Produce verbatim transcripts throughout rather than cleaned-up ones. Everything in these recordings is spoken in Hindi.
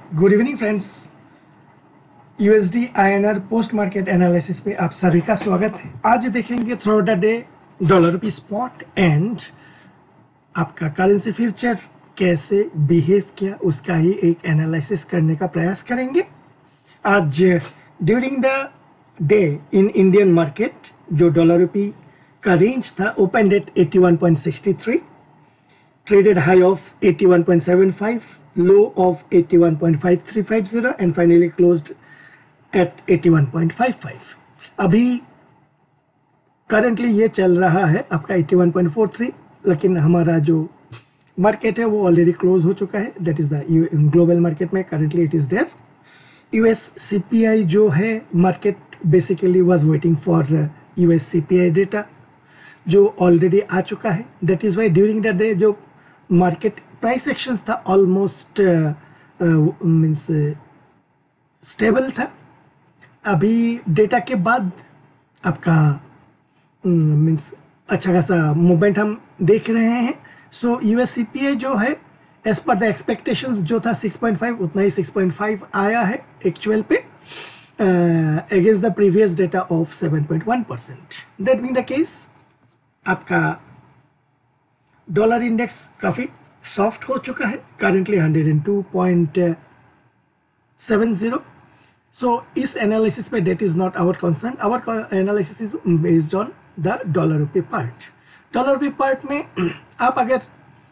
Good evening friends. USD INR post market analysis पे आप सभी का स्वागत है। आज देखेंगे through the day dollar rupee spot and आपका करेंसी फ्यूचर कैसे बिहेव किया, उसका ही एक एनालिसिस करने का प्रयास करेंगे। आज during the day in Indian market जो डॉलर रुपी का रेंज था open at eighty one point six three, traded high of eighty one point seven five, low of eighty one point five three five zero and finally closed at eighty one point five five. अभी करंटली ये चल रहा है आपका eighty one point four three, लेकिन हमारा जो मार्केट है वो ऑलरेडी क्लोज हो चुका है। That is the global market में currently it is there. US CPI जो है market basically was waiting for US CPI data जो ऑलरेडी आ चुका है। That is why during the day जो मार्केट प्राइस एक्शंस था ऑलमोस्ट मीन्स स्टेबल था। अभी डेटा के बाद आपका मीन्स अच्छा खासा मूवमेंट हम देख रहे हैं। सो यूएस सीपीआई जो है एज पर द एक्सपेक्टेशंस जो था सिक्स पॉइंट फाइव उतना ही सिक्स पॉइंट फाइव आया है एक्चुअल पे against the previous data of seven point one percent. That mean the case आपका डॉलर इंडेक्स काफी सॉफ्ट हो चुका है, currently hundred and two point seven zero. So इस एनालिसिस में date is not our concern, our analysis is based on the dollar rupee part. Dollar rupee part में आप अगर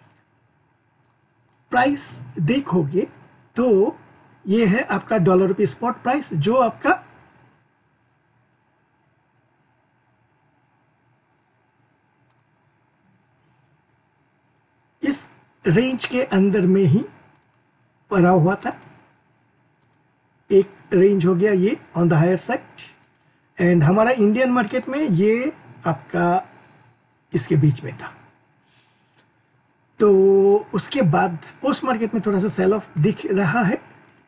प्राइस देखोगे तो ये है आपका डॉलर रुपी स्पॉट प्राइस जो आपका इस रेंज के अंदर में ही पड़ा हुआ था। एक रेंज हो गया ये on the higher side and हमारा इंडियन मार्केट में ये आपका इसके बीच में था। तो उसके बाद पोस्ट मार्केट में थोड़ा सा सेल ऑफ दिख रहा है।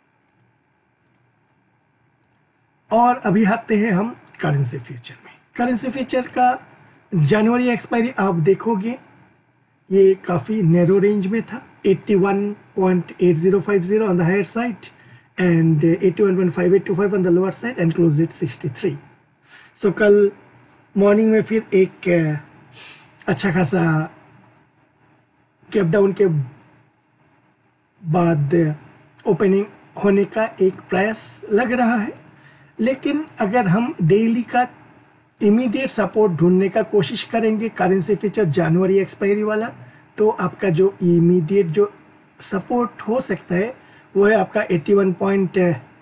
और अभी आते हैं हम करेंसी फ्यूचर में। करेंसी फ्यूचर का जनवरी एक्सपायरी आप देखोगे ये काफी नैरो रेंज में था, eighty one point eight zero five zero on the higher side and eighty one point five eight two five on the lower side and closed at sixty three. So कल मॉर्निंग में फिर एक अच्छा खासा गैप डाउन के बाद ओपनिंग होने का एक प्रयास लग रहा है, लेकिन अगर हम डेली का इमीडिएट सपोर्ट ढूंढने का कोशिश करेंगे करेंसी फ्यूचर जनवरी एक्सपायरी वाला, तो आपका जो इमीडिएट जो सपोर्ट हो सकता है वो है आपका eighty one point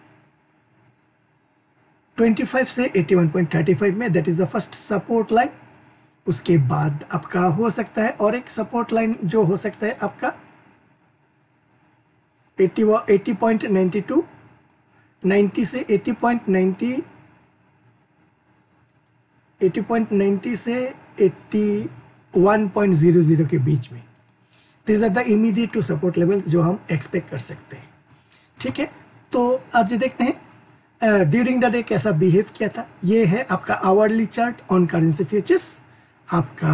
twenty five से eighty one point thirty five में। That is the first support line. उसके बाद आपका हो सकता है और एक सपोर्ट लाइन जो हो सकता है आपका eighty point ninety two, ninety से eighty point ninety, eighty point ninety से eighty one point zero zero के बीच में। This are the immediate two support levels जो हम एक्सपेक्ट कर सकते हैं। ठीक है, तो आज देखते हैं ड्यूरिंग द डे कैसा बिहेव किया था। ये है आपका hourly chart on currency futures. आपका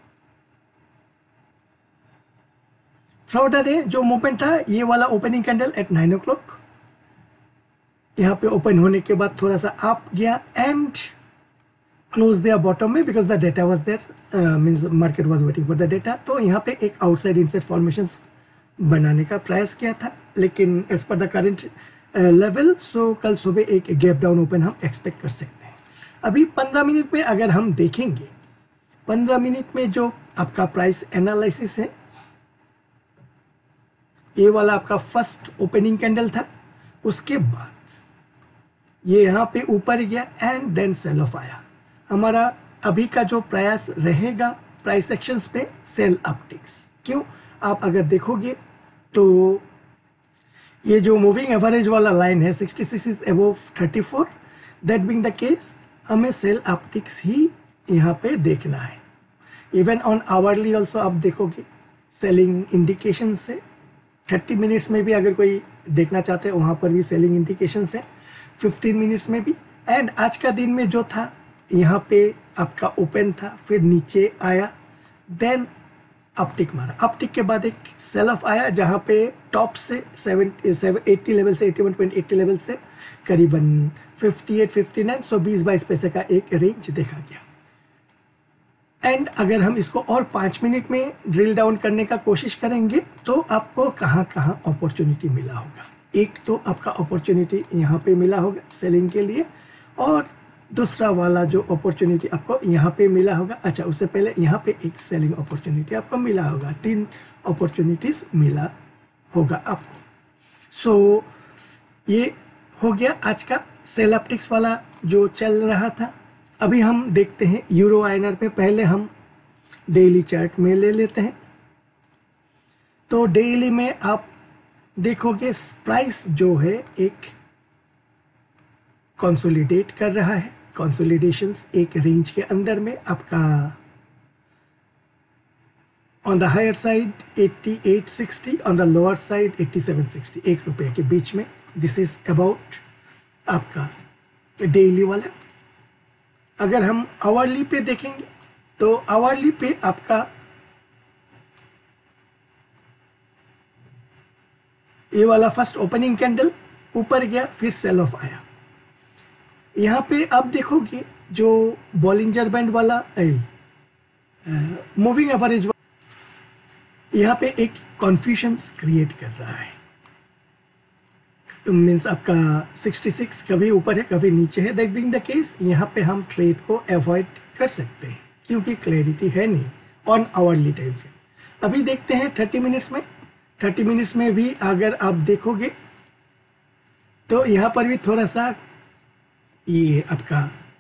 थ्रू द डे जो मूवमेंट था ये वाला opening candle at nine o'clock, यहाँ पे ओपन होने के बाद थोड़ा सा अप गया एंड क्लोज दिया बॉटम में because the data was there, means market was waiting for the data. तो यहाँ पे एक आउटसाइड इनसाइड फॉर्मेशंस बनाने का प्रयास किया था, लेकिन as per the current level so कल सुबह एक गैप डाउन ओपन हम एक्सपेक्ट कर सकते हैं। अभी पंद्रह मिनट में अगर हम देखेंगे, पंद्रह मिनट में जो आपका प्राइस एनालिसिस है ये वाला आपका फर्स्ट ओपनिंग कैंडल था, उसके बाद ये यहाँ पे ऊपर गया एंड देन सेल ऑफ आया। हमारा अभी का जो प्रयास रहेगा प्राइस एक्शंस पे सेल अपटिक्स। क्यों? आप अगर देखोगे तो ये जो मूविंग एवरेज वाला लाइन है sixty six is above thirty four. That being the case हमें सेल अपटिक्स ही यहाँ पे देखना है। इवन ऑन आवरली ऑल्सो आप देखोगे सेलिंग इंडिकेशन से, थर्टी मिनट्स में भी अगर कोई देखना चाहते हैं वहाँ पर भी सेलिंग इंडिकेशन है, फिफ्टीन मिनट्स में भी। एंड आज का दिन में जो था यहाँ पे आपका ओपन था, फिर नीचे आया, देन अपटिक मारा, अपटिक के बाद एक सेल ऑफ आया जहां पे टॉप से सेवेंटी एट्टी लेवल से इक्यासी पॉइंट अस्सी लेवल से करीबन अट्ठावन, उनसठ, सौ बीस बाईस पैसे का एक रेंज देखा गया। एंड अगर हम इसको और पाँच मिनट में ड्रिल डाउन करने का कोशिश करेंगे तो आपको कहाँ कहाँ अपॉर्चुनिटी मिला होगा। एक तो आपका अपॉर्चुनिटी यहाँ पे मिला होगा सेलिंग के लिए, और दूसरा वाला जो अपॉर्चुनिटी आपको यहाँ पे मिला होगा, अच्छा उससे पहले यहाँ पे एक सेलिंग अपॉर्चुनिटी आपको मिला होगा, तीन अपॉर्चुनिटीज मिला होगा आपको। सो so, ये हो गया आज का सेल अपटिक्स वाला जो चल रहा था। अभी हम देखते हैं यूरो आईएनआर पे। पहले हम डेली चार्ट में ले लेते हैं। तो डेली में आप देखोगे प्राइस जो है एक कंसोलिडेट कर रहा है, कंसोलिडेशंस एक रेंज के अंदर में आपका ऑन द हायर साइड अट्ठासी साठ, ऑन द लोअर साइड सत्तासी साठ, एक रुपये के बीच में। दिस इज अबाउट आपका डेली वाला। अगर हम आवरली पे देखेंगे तो आवरली पे आपका ये वाला फर्स्ट ओपनिंग कैंडल ऊपर गया, फिर सेल ऑफ आया। यहाँ पे आप देखोगे जो बॉलिंजर बैंड वाला मूविंग एवरेज यहाँ पे एक कॉन्फ्यूजन्स क्रिएट कर रहा है। मीन्स आपका छियासठ कभी ऊपर है कभी नीचे है। दैट बीइंग द केस यहाँ पे हम ट्रेड को अवॉइड कर सकते हैं क्योंकि क्लैरिटी है नहीं ऑन आवरली टाइम फ्रेम। अभी देखते हैं थर्टी मिनट्स में। थर्टी मिनट्स में भी अगर आप देखोगे तो यहाँ पर भी थोड़ा सा ये आपका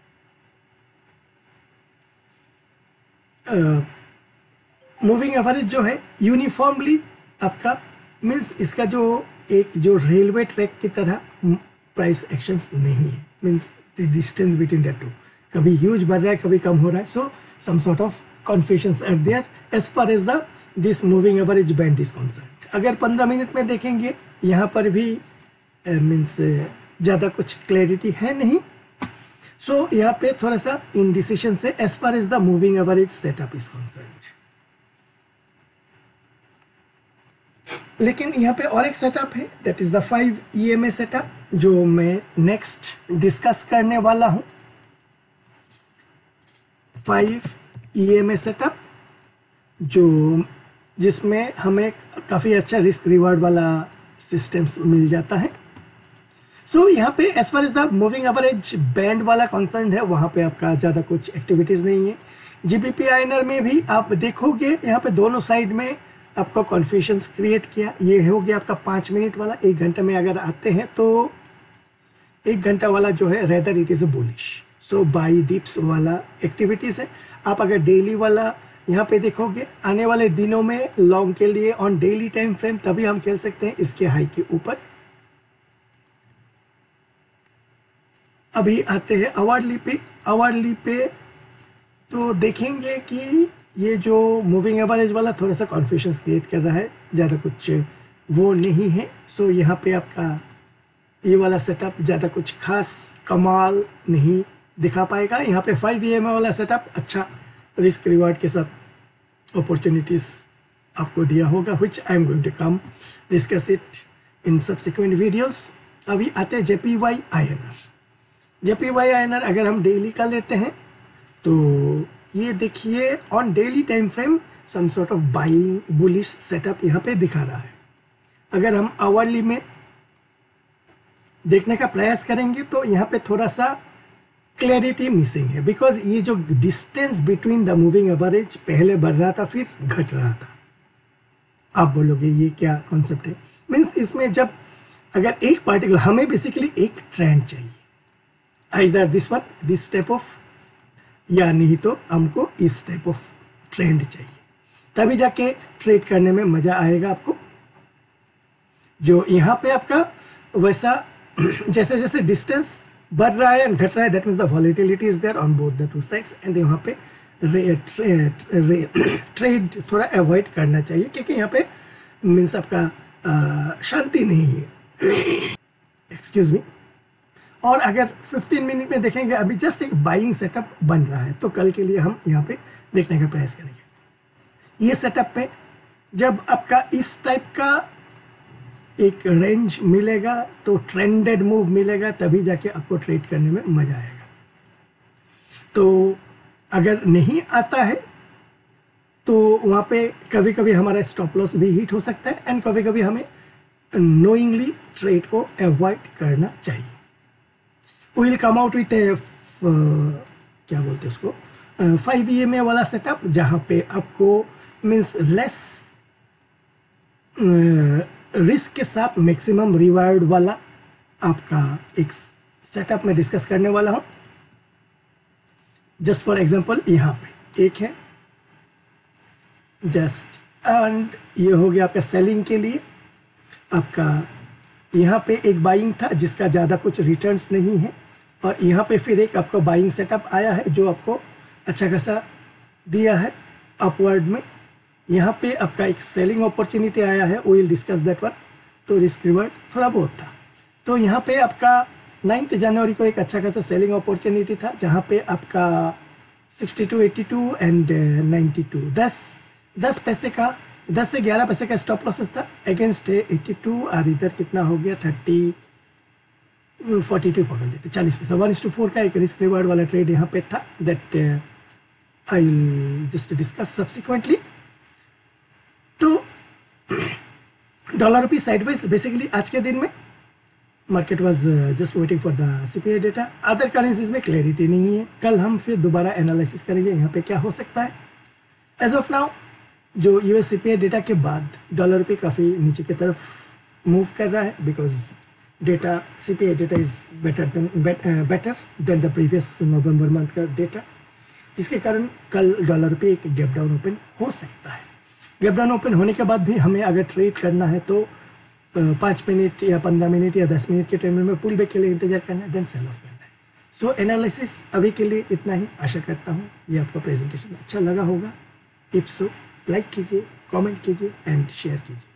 मूविंग एवरेज जो है यूनिफॉर्मली आपका मीन्स इसका जो एक जो रेलवे ट्रैक की तरह प्राइस एक्शंस नहीं है। Means the distance between the two, कभी ह्यूज बढ़ रहा है कभी कम हो रहा है। So some sort of confusions are there as far as the this moving average band is concerned. अगर पंद्रह मिनट में देखेंगे यहाँ पर भी मीन्स ज़्यादा कुछ क्लैरिटी है नहीं। सो so, यहाँ पे थोड़ा सा इनडिसिशन से as far as the moving average setup is concerned. लेकिन यहाँ पे और एक सेटअप है, that is the five E M A setup, जो मैं नेक्स्ट डिस्कस करने वाला हूँ। Five E M A setup जो जिसमें हमें काफ़ी अच्छा रिस्क रिवार्ड वाला सिस्टम्स मिल जाता है। सो so, यहाँ पे as far as the moving average band वाला कंसर्न है, वहाँ पे आपका ज़्यादा कुछ एक्टिविटीज़ नहीं है। जीबीपी आईएनआर में भी आप देखोगे यहाँ पे दोनों साइड में आपको कन्फ्यूजन्स क्रिएट किया। ये हो गया आपका पाँच मिनट वाला। एक घंटे में अगर आते हैं तो एक घंटा वाला जो है rather it is a bullish, so buy dips वाला एक्टिविटीज़ है। आप अगर डेली वाला यहाँ पे देखोगे आने वाले दिनों में लॉन्ग के लिए ऑन डेली टाइम फ्रेम तभी हम खेल सकते हैं इसके हाई के ऊपर। अभी आते हैं आवरली पे। आवरली पे तो देखेंगे कि ये जो मूविंग एवरेज वाला थोड़ा सा कन्फ्यूजन क्रिएट कर रहा है, ज़्यादा कुछ वो नहीं है। सो यहाँ पे आपका ये वाला सेटअप ज़्यादा कुछ खास कमाल नहीं दिखा पाएगा। यहाँ पे फाइव ई एम ए वाला सेटअप अच्छा रिस्क रिवार्ड के साथ अपॉर्चुनिटीज़ आपको दिया होगा, which I am going to come discuss it in subsequent videos. अभी आते हैं जेपीवाई आईएनआर। जेपीवाई आईएनआर अगर हम डेली का लेते हैं तो ये देखिए on daily time frame some sort of buying bullish setup यहाँ पे दिखा रहा है। अगर हम आवरली में देखने का प्रयास करेंगे तो यहाँ पे थोड़ा सा क्लैरिटी मिसिंग है, बिकॉज ये जो distance between the moving average पहले बढ़ रहा था फिर घट रहा था। आप बोलोगे ये क्या कॉन्सेप्ट है? मीन्स इसमें जब अगर एक पार्टिकुलर हमें बेसिकली एक ट्रेंड चाहिए, either this one this type of, या नहीं तो हमको इस टाइप ऑफ ट्रेंड चाहिए, तभी जाके ट्रेड करने में मजा आएगा आपको। जो यहाँ पे आपका वैसा जैसे जैसे डिस्टेंस बढ़ रहा है एंड घट रहा है, that means the volatility is there on both the two sides. And यहाँ पे रे, ट्रे, रे, ट्रेड थोड़ा अवॉइड करना चाहिए क्योंकि यहाँ पे मीन्स आपका आ, शांति नहीं है। Excuse me. और अगर फिफ्टीन मिनट में देखेंगे अभी जस्ट एक बाइंग सेटअप बन रहा है, तो कल के लिए हम यहाँ पे देखने का प्रयास करेंगे। ये सेटअप पे जब आपका इस टाइप का एक रेंज मिलेगा तो ट्रेंडेड मूव मिलेगा, तभी जाके आपको ट्रेड करने में मजा आएगा। तो अगर नहीं आता है तो वहाँ पे कभी कभी हमारा स्टॉप लॉस भी हिट हो सकता है एंड कभी कभी हमें नोइंगली ट्रेड को अवॉइड करना चाहिए। We will come out with a क्या बोलते हैं उसको, फाइव ई एम ए वाला सेटअप, जहाँ पे आपको मीन्स लेस रिस्क के साथ मैक्सिमम रिवार्ड वाला आपका एक सेटअप में डिस्कस करने वाला हूँ। जस्ट फॉर एग्जांपल यहाँ पे एक है जस्ट, एंड ये हो गया आपका सेलिंग के लिए। आपका यहाँ पे एक बाइंग था जिसका ज़्यादा कुछ रिटर्न्स नहीं है, और यहाँ पे फिर एक आपका बाइंग सेटअप आया है जो आपको अच्छा खासा दिया है अपवर्ड में। यहाँ पे आपका एक सेलिंग अपॉर्चुनिटी आया है, we will discuss that one. तो रिस्क रिवर्ड थोड़ा बहुत था। तो यहाँ पे आपका नाइन्थ जनवरी को एक अच्छा खासा सेलिंग अपॉर्चुनिटी था, जहाँ पे आपका sixty two, eighty two and ninety two, दस दस पैसे का, दस से ग्यारह पैसे का स्टॉप लॉसेस था अगेंस्ट एटी टू, और इधर कितना हो गया थर्टी फोर्टी टू पकड़ लेते, चालीस पैसा। वन इस टू फोर का एक रिस्क रिवार्ड वाला ट्रेड यहाँ पे था, that I will just discuss subsequently. तो डॉलर रुपी साइडवेज बेसिकली आज के दिन में market was just waiting for the CPI data. Other currencies में क्लैरिटी नहीं है, कल हम फिर दोबारा एनालिसिस करेंगे यहाँ पे क्या हो सकता है। एज ऑफ नाउ जो यूएस सीपीआई डेटा के बाद डॉलर रुपये काफ़ी नीचे की तरफ मूव कर रहा है, because data CPI data is better than better than the previous November month का डेटा, जिसके कारण कल डॉलर रुपये एक गैप डाउन ओपन हो सकता है। गैप डाउन ओपन होने के बाद भी हमें अगर ट्रेड करना है तो पाँच मिनट या पंद्रह मिनट या दस मिनट के टाइम में पुल बैक के लिए इंतजार करना है, देन सेल ऑफ करना है। सो एनालिसिस अभी के लिए इतना ही। आशा करता हूँ ये आपका प्रेजेंटेशन अच्छा लगा होगा। इफ सो लाइक कीजिए, कमेंट कीजिए एंड शेयर कीजिए।